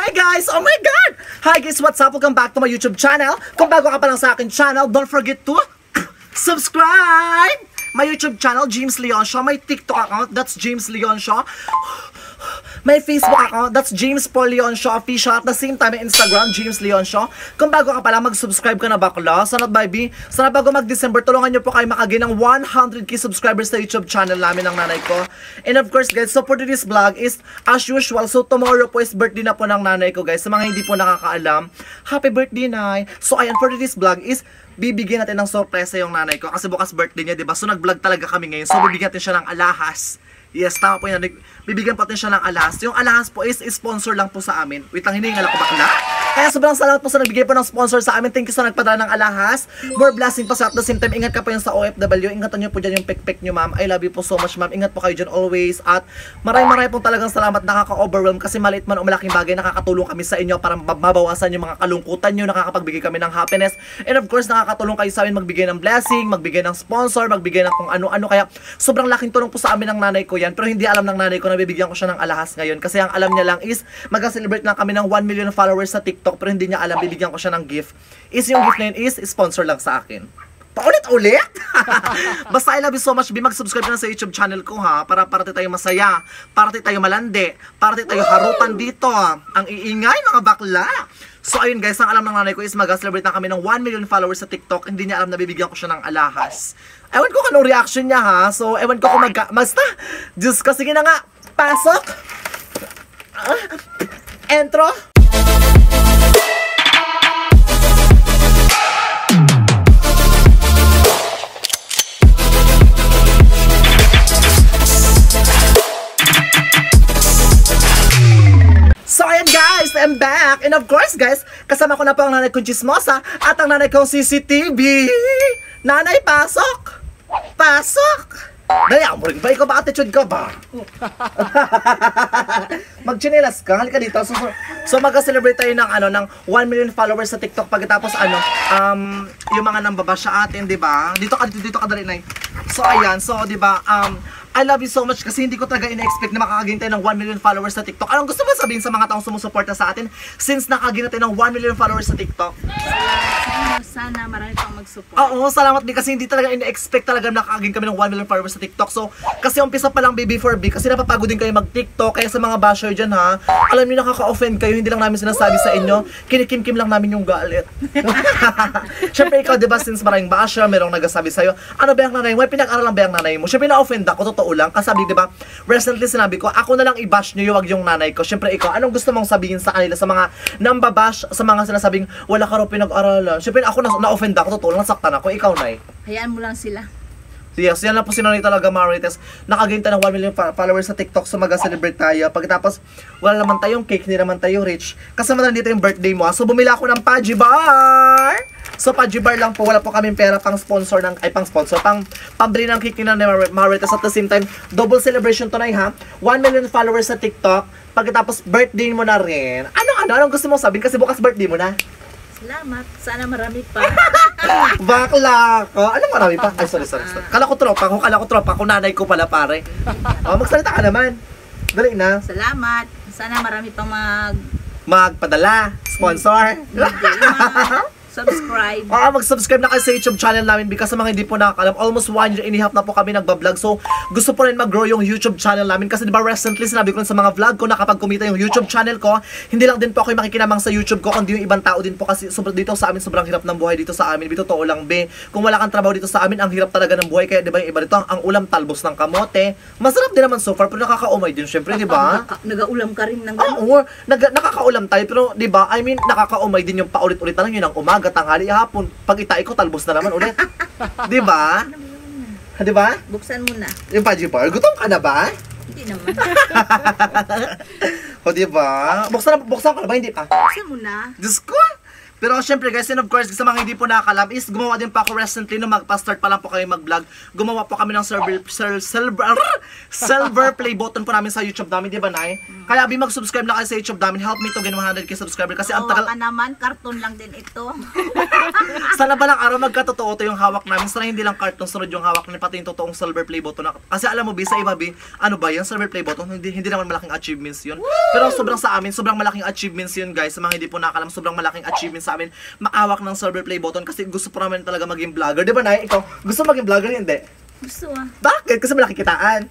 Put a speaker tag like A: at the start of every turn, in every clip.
A: Hi guys! Oh my God! Hi guys, what's up? Welcome back to my YouTube channel. Kung bago ka pa lang sa akin channel, don't forget to subscribe! My YouTube channel, James Leon Show. My TikTok account, that's James Leon Show. My Facebook account, that's James Paul Leon Show Official. At the same time, my Instagram, James Leon Show. Kung bago ka pala, mag-subscribe ka na bakla. Sana baby, sana bago mag-December, tulungan nyo po kayo makagin ng 100k subscribers sa YouTube channel namin ng nanay ko. And of course guys, so for this vlog is as usual. So tomorrow po is birthday na po ng nanay ko guys. Sa mga hindi po nakakaalam, happy birthday nay. So ayan, for this vlog is bibigyan natin ng sorpresa yung nanay ko kasi bukas birthday niya, diba? So nag-vlog talaga kami ngayon. So bibigyan natin siya ng alahas. Yes, tama po yan. Bibigyan po natin siya ng alahas. Yung alahas po is sponsor lang po sa amin. Wait lang, hiningal ako bakla. Kaya sobrang salamat po sa nagbigay po ng sponsor sa amin. Thank you sa nagpadala ng alahas. More blessing po sa at the same time. Ingat ka po yung sa OFW. Ingatan nyo po dyan yung pek-pek nyo, ma'am. I love you po so much, ma'am. Ingat po kayo dyan always. At maraming po talagang salamat. Nakaka-overwhelm kasi maliit man o malaking bagay. Nakakatulong kami sa inyo para mabawasan yung mga kalungkutan nyo. Nakakapagbigay kami ng happiness. And of course, nakakatulong kayo sa amin magbigay ng blessing, magbigay ng sponsor, magbigay ng kung ano-ano. Kaya sobrang laking tulong po sa amin ng nanay ko yan. Pero hindi alam ng nanay ko na bibigyan ko siya ng alahas ngayon. Kasi ang alam niya lang is mag-celebrate lang kami ng 1 million followers sa TikTok. Pero hindi niya alam bibigyan ko siya ng gift. Is yung gift na yun is sponsor lang sa akin. Paulit-ulit! Basta I love you so much. Mag-subscribe na sa YouTube channel ko ha. Para tayo masaya. Para tayo malandi. Para tayo harutan dito. Ang iingay mga bakla. So ayun guys, ang alam ng nanay ko is mag-celebrate na kami ng 1 million followers sa TikTok. Hindi niya alam na bibigyan ko siya ng alahas. Ewan ko anong reaction niya ha. So ewan ko kung basta. Diyos ko, sige na nga. Pasok. Entro. So ayan guys, I'm back. And of course guys, kasama ko na po ang nanay kong chismosa at ang nanay kong CCTV. Nanay, pasok! Pasok! Daya mo rin ba? Ikaw ba attitude ka ba? Magchinelas ka? Halika dito. So mag-celebrate tayo ng ng 1 million followers sa TikTok pagkatapos yung mga nambaba sa atin, 'di ba? Dito ka dali, nay. So ayan, so 'di ba? I love you so much kasi hindi ko talaga ina-expect na makakagin tayo ng 1 million followers sa TikTok. Anong gusto mo sabihin sa mga taong sumusuporta sa atin since nakagin tayo ng 1 million followers sa TikTok?
B: Sana marami pang mag-support.
A: Oo, salamat din kasi hindi talaga ina-expect talaga na nakakagin kami ng 1 million followers sa TikTok. So, kasi umpisa pa lang baby for big kasi napapagod din kayo mag-TikTok. Kaya sa mga basher dyan ha, alam niyo nakaka-offend kayo, hindi lang namin sinasabi sa inyo. Kinikim-kim lang namin yung galit. Siyempre ikaw, diba, since maraming basher, merong nagasabi sa'yo, ano ba yung nanay mo? May pinag-aralan ba yung nanay mo? Siyempre na-offend ako, totoo lang. Kasi sabi, diba, recently sinabi ko, ako na lang i-bash nyo, wag yung nanay ko. Siyempre ikaw, anong gusto mong sabihin sa kanila, sa mga nambabash, sa mga sinasabing, wala ka raw pinag-aralan. Siyempre ako na-offend ako, totoo lang, nasaktan ako. Ikaw, nay.
B: Hayaan mo lang sila.
A: Yes, yan lang po si nanay talaga, Marites. Nakagain tayo ng 1 million followers sa TikTok, so mag-celebrate tayo. Pagkatapos, wala naman tayong cake, hindi naman tayo rich. Kasama na dito yung birthday mo. So, bumili ako ng Pudgy Bar! So, Pudgy Bar lang po. Wala po kaming pera pang sponsor ng, pambili ng cake ni nanay Marites. At the same time, double celebration tonight ha. 1 million followers sa TikTok. Pagkatapos, birthday mo na rin. Anong gusto mong sabihin? Kasi bukas birthday mo na.
B: Salamat. Sana marami pa.
A: Bakla ko. Anong marami pa? Ay, sorry. Kala ko tropa ko, nanay ko pala, pare. Magsalita ka naman. Dali na.
B: Salamat. Sana marami pang
A: magpadala. Sponsor.
B: Subscribe.
A: Mag-subscribe na kayo sa YouTube channel namin because sa mga hindi po nakakalam, almost 1 year and a half na po kami nagbablog. So, gusto po rin mag-grow yung YouTube channel namin kasi diba recently sinabi ko sa mga vlog ko na kapag kumita yung YouTube channel ko, hindi lang din po ako yung makikinamang sa YouTube ko, kundi yung ibang tao din po kasi dito sa amin sobrang hirap ng buhay dito sa amin. Totoo lang, be. Kung wala kang trabaho dito sa amin, ang hirap talaga ng buhay. Kaya diba yung iba dito, ang ulam talbos ng kamote. Masarap din naman so far, pero nakakaumay din syempre, diba?
B: Nag-aulam ka rin ng
A: Oo, nakakaulam tayo, pero diba, I mean, nakakaumay din yung paulit-ulit na lang yun ang umaga, tanghali, hapon. Pag itay ko, talbos na naman ulit. Diba? Diba?
B: Buksan mo na.
A: Yung Pudgy Bar, gutom ka na ba?
B: Hindi naman.
A: O diba? Buksan ko na ba? Hindi pa.
B: Buksan mo na.
A: Diyos ko! Pero syempre guys, and of course, sa mga hindi po nakakalam, is gumawa din pa ako recently nung magpa-start pa lang po kayo mag-vlog. Gumawa po kami ng silver play button po namin sa YouTube namin, di ba, Nay? Kaya abi mag-subscribe na kayo sa YouTube namin. Help me to gain 100k subscriber kasi ang tagal.
B: Ka naman, cartoon lang din ito.
A: Sana ba lang araw magkatotoo to yung hawak namin. Sana hindi lang cartoon sunod yung hawak namin, pati yung totoong silver play button. Kasi alam mo, sa iba, ano ba yan, silver play button? Hindi naman malaking achievements yun. Pero sobrang sa amin, sobrang malaking achievements yun, guys. Sa mga hindi po nakakalam, sobrang malaking achievements sa amin makahawak ng silver play button kasi gusto po namin talaga maging vlogger. Di ba, Nay? Ikaw, gusto maging vlogger, hindi?
B: Gusto ah.
A: Bakit? Kasi malaki kitaan.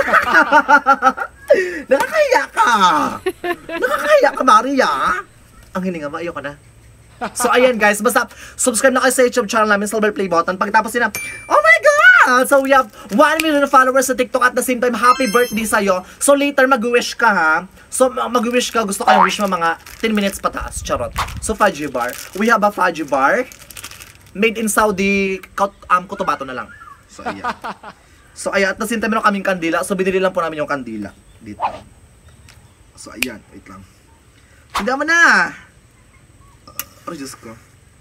A: Nakakaya ka! Nakakaya ka, Maria! Ang hininga mo, ayoko na. So, ayan guys, basta subscribe na kayo sa YouTube channel namin, Silver Play Button. Pagkatapos yun na, oh my God! So, we have 1 million followers sa TikTok at the same time, happy birthday sa'yo. So, later, mag-wish ka ha. So, mag-wish ka, gusto kayong wish mo mga 10 minutes pataas, charot. So, fudgy bar. We have a fudgy bar. Made in Saudi, Cotabato na lang. So, ayan. So, ayan, at the same time, meron kaming kandila. So, binili lang po namin yung kandila. Dito. So, ayan, wait lang. Hindi mo na! Oh, Diyos ko.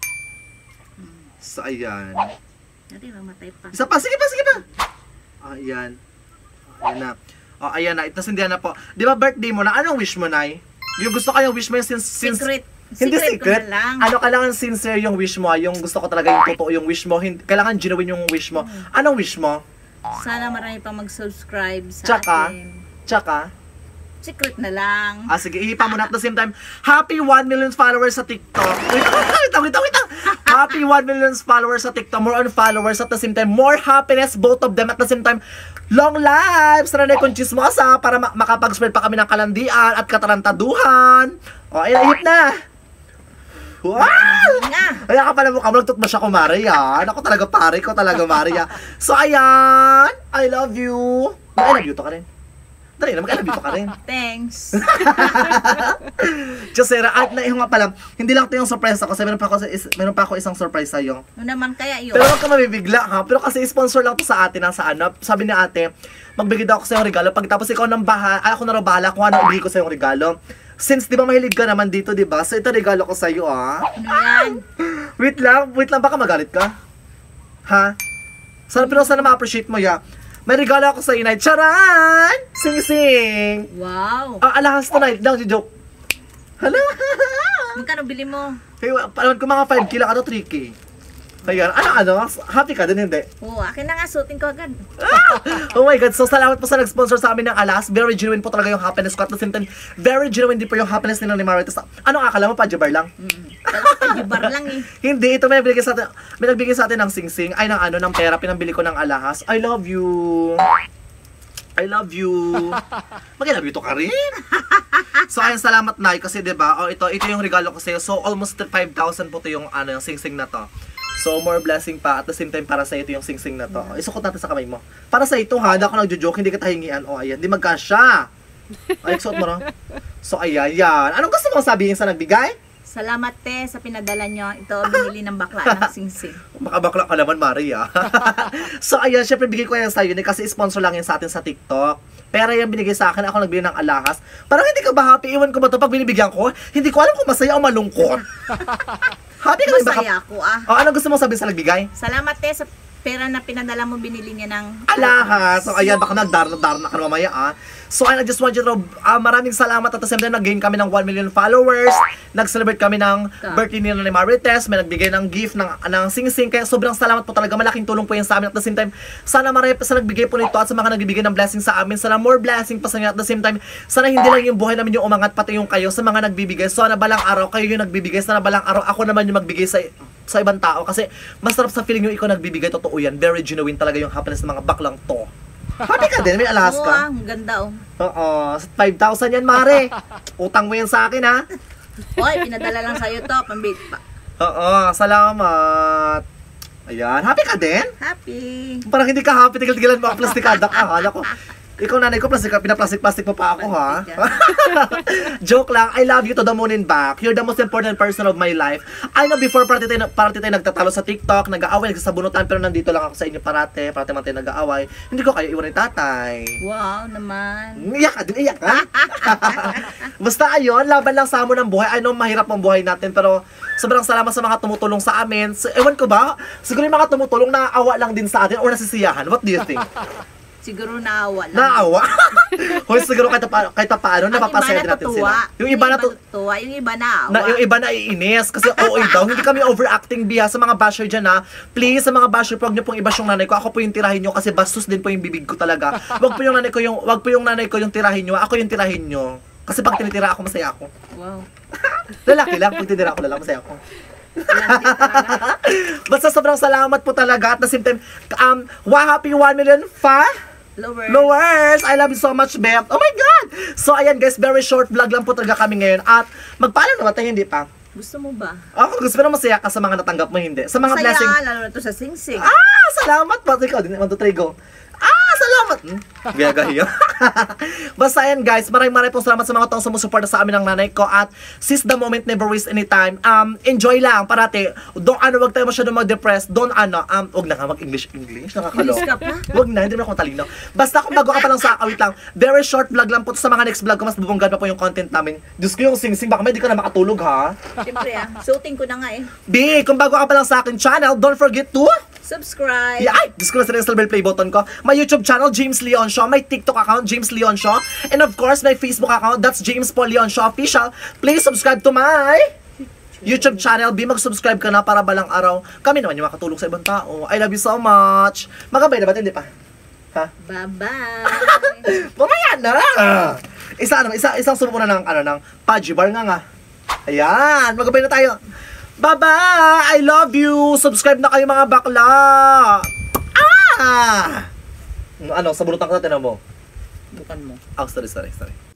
A: So, ayan.
B: Hindi, mamatay pa.
A: Isa pa, sige pa, sige pa! Ayan. Ayan na. Oh, ayan na. Tapos hindi na po. Di ba birthday mo na? Anong wish mo, Nay? Yung gusto kayong wish mo yung
B: Secret.
A: Hindi secret.
B: Ko na lang.
A: Ano, kailangan sincere yung wish mo. Yung gusto ko talaga yung totoo yung wish mo. Kailangan genuine yung wish mo. Anong wish mo?
B: Sana marami pang mag-subscribe sa
A: Tsaka?
B: atin.
A: Tsaka?
B: Secret na lang.
A: Sige, ihipa mo na at the same time. Happy 1 million followers sa TikTok. Wait lang. Happy 1 million followers sa TikTok. More on followers at the same time. More happiness, both of them at the same time. Long lives! Sana na kung chismosa para makapag-spread pa kami ng kalandian at katarantaduhan. O, ayun, ihip na. Wow! Kaya ka pala mukha mo, nagtutma siya ko, Maria. Ako talaga, pare ko talaga, Maria. So, ayan. I love you. I love you to ka rin. Dali na, mag-I love you to ka rin.
B: Thanks.
A: Josera, at na nga pala, hindi lang ito yung surprise ako. Kasi meron pa ako isang surprise sa'yo.
B: Ano naman kaya yun?
A: Pero huwag ka mabibigla ha. Pero kasi sponsor lang to sa atin sa ano. Sabi ni ate, magbigay daw ako sa yung regalo. Pagkatapos ikaw nang ako na raw bahala kung ano ibigay ko sa yung regalo. Since di ba mahilig ka naman dito, di ba? So ito regalo ko sa iyo ah.
B: Ano yan?
A: Wait lang, baka magalit ka. Ha? Pero sana ma-appreciate mo ya. May regalo ako sa inay. Charan! Sing-sing!
B: Wow!
A: Alahas to na. Lang, joke. Hala!
B: Magkano bili mo?
A: Hey, paano ko mga 5 kilo, 3K. Ayan, ano? Happy ka din, hindi?
B: Oo, akin na nga, suotin ko agad.
A: Oh my God, so salamat po sa nag-sponsor sa amin ng Alas. Very genuine po talaga yung happiness ko. At the same time, very genuine din po yung happiness nila ni Marites. Ano akala mo, Pajabar lang?
B: Pajabar lang eh.
A: Hindi, ito may nagbigay sa atin ng sing-sing. Ay, ng pera, pinambili ko ng alahas. I love you. I love you. Mag-I love you to ka rin. So, ayun, salamat, Nay. Kasi, diba, ito yung regalo ko sa'yo. So, almost 5,000 po to yung sing-sing na to. So, more blessing pa. At the same time, para sa ito yung sing-sing na to. Isukot natin sa kamay mo. Para sa ito, ha? Hindi ako nagjo-joke. Hindi kita hingian. Ayan. Di magkasya. Ay, suot mo na. So, ayan, yan. Anong gusto mong sabihin sa nagbigay?
B: Salamat, te, sa pinadala nyo. Ito, binili ng bakla ng sing-sing.
A: Makabakla ka naman, Maria. So, ayan. Syempre, bigay ko yan sa'yo. Kasi sponsor lang yan sa atin sa TikTok. Pero yung binigay sa akin, ako nagbili ng alahas. Parang hindi ka ba happy? Iwan ko ba ito pag binibigyan ko? Hindi ko alam kung masaya o malungkot. Happy ka
B: Masaya ako ah.
A: Ano gusto mong sabihin sa nagbigay?
B: Salamat, te, sa pera na pinadala mo, binili niya ng
A: alahas. So ayan, baka nagdarna ka mamaya ah. So I just want you to maraming salamat at the same time nag-gain kami ng 1 million followers. Nag-celebrate kami ng birthday nila ni Marites. May nagbigay ng gift ng sing-sing. Kaya sobrang salamat po talaga. Malaking tulong po yan sa amin. At the same time, sana marami pa sa nagbigay po nito at sa mga nagbibigay ng blessing sa amin. Sana more blessing pa sa inyo. At the same time, sana hindi lang yung buhay namin yung umangat, pati yung kayo sa mga nagbibigay. Sana balang araw kayo yung nagbibigay. Sana balang araw ako naman yung magbigay sa ibang tao. Kasi masarap sa feeling yung ikaw nagbibigay. Totoo yan. Very genuine talaga yung happiness ng mga baklang to. Happy ka din? May alahas ka?
B: Oo, ang ganda oh.
A: Oo, 5,000 yan, Mare. Utang mo yan sa akin, ha?
B: Hoy, pinadala lang sa'yo to, pambit pa.
A: Oo, salamat. Ayan, happy ka din?
B: Happy.
A: Parang hindi ka happy, tigil-tigilan mo ang plastikada ka. Hala ko. Ikaw nanay ko, pinaplastic-plastic mo pa ako ha.
B: Plastic
A: Joke lang, I love you to the moon and back. You're the most important person of my life. I know before party tayo nagtatalo sa TikTok, nag-aaway, nagsasabunutan, pero nandito lang ako sa inyo parate man tayo nag-aaway. Hindi ko kayo iwan ni tatay.
B: Wow naman.
A: Iyak ka din, iyak ka. Basta ayun, laban lang sa amon ng buhay. I know mahirap ang buhay natin, pero sobrang salamat sa mga tumutulong sa amin. So, ewan ko ba, siguro yung mga tumutulong naawa lang din sa atin or nasisiyahan. What do you think?
B: Siguro naawa lang.
A: Naawa? Hoy, siguro kahit paano, napapasaya din natin
B: natutuwa.
A: sila. Yung iba
B: natutuwa, yung iba naawa.
A: yung iba naiinis kasi OA daw. Hindi kami overacting biya sa mga basher dyan ha. Please, sa mga basher, huwag niyo pong ibash yung nanay ko. Ako po yung tirahin niyo kasi bastos din po yung bibig ko talaga. Wag po yung nanay ko yung tirahin niyo. Ako yung tirahin niyo. Kasi pag tinitira ako, masaya ako.
B: Wow.
A: Lalaki lang, pag tinitira ako masaya ako. Basta sobrang salamat po talaga at the same time, happy 1 million Lowers! I love you so much, Beth. Oh my God! So, ayan guys, very short vlog lang po talaga kami ngayon. At magpaalam naman tayo, hindi pa.
B: Gusto mo ba?
A: Ako, gusto mo na masaya ka sa mga natanggap mo, hindi. Sa mga blessing.
B: Masaya, lalo na to sa sing-sing.
A: Salamat po. Ikaw, 1, 2, 3, go. Salamat! Gaya-gaya. Basta yan guys, maraming pong salamat sa mga taong sumusuporta sa amin ng nanay ko at seize the moment, never waste any time. Enjoy lang, parati. Wag tayo masyadong mag-depress. Wag na nga mag-English, nakakalo.
B: English ka pa?
A: Wag na, hindi naman ako talino. Basta kung bago ka pa lang sa awit lang, very short vlog lang po sa mga next vlog ko, mas bubonggan pa po yung content namin. Diyos ko yung sing-sing, baka may di ka na makatulog ha.
B: Siyempre suotin ko na nga eh.
A: B, kung bago ka pa lang sa akin channel, don't forget to
B: Subscribe.
A: ay, Diyos ko na sa silver play button ko. My YouTube channel, James Leon Shaw. My TikTok account, James Leon Shaw. And of course, my Facebook account, that's James Paul Leon Shaw Official. Please subscribe to my YouTube channel. Mag-subscribe ka na para balang araw kami naman yung makatulong sa ibang tao. I love you so much. Magabay na ba? Hindi pa? Ha?
B: Bye-bye.
A: Mamaya na! Isang subo na ng Pudgy Bar nga. Ayan, magabay na tayo. Bye-bye! I love you! Subscribe na kayo mga bakla! Sa bunutan ka na, tinan mo.
B: Bukan mo.
A: Sorry.